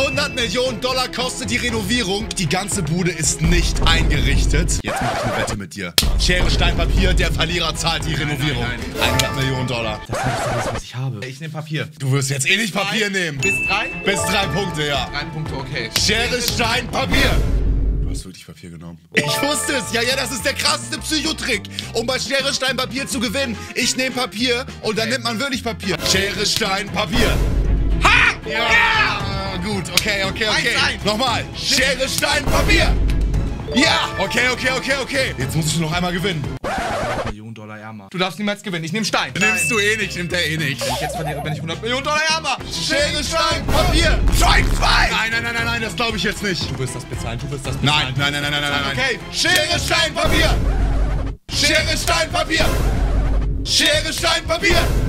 100 Millionen Dollar kostet die Renovierung. Die ganze Bude ist nicht eingerichtet. Jetzt mache ich eine Wette mit dir. Schere, Stein, Papier, der Verlierer zahlt die Renovierung. Nein. 100 Millionen Dollar. Das ist das, was ich habe. Ich nehme Papier. Du wirst jetzt eh nicht Papier nehmen. Bis 3? Bis 3 Punkte, ja. 3 Punkte, okay. Schere, Stein, Papier. Du hast wirklich Papier genommen. Ich wusste es. Ja, das ist der krasseste Psychotrick. Um bei Schere, Stein, Papier zu gewinnen. Ich nehme Papier und dann nimmt man wirklich Papier. Schere, Stein, Papier. Ha! Ja! Gut, okay. 1-1. Nochmal. Schere, Stein, Papier. Ja! Okay. Jetzt muss ich noch einmal gewinnen. Millionen Dollar ärmer. Du darfst niemals gewinnen. Ich nehme Stein. Nimmst du eh nicht, nimmt er eh nicht. Wenn ich jetzt verliere, bin ich 100 Millionen Dollar ärmer. Schere, Stein, Papier. 2-2. Nein, das glaube ich jetzt nicht. Du wirst das bezahlen. Nein. Okay. Schere, Stein, Papier. Schere, Stein, Papier. Schere, Stein, Papier.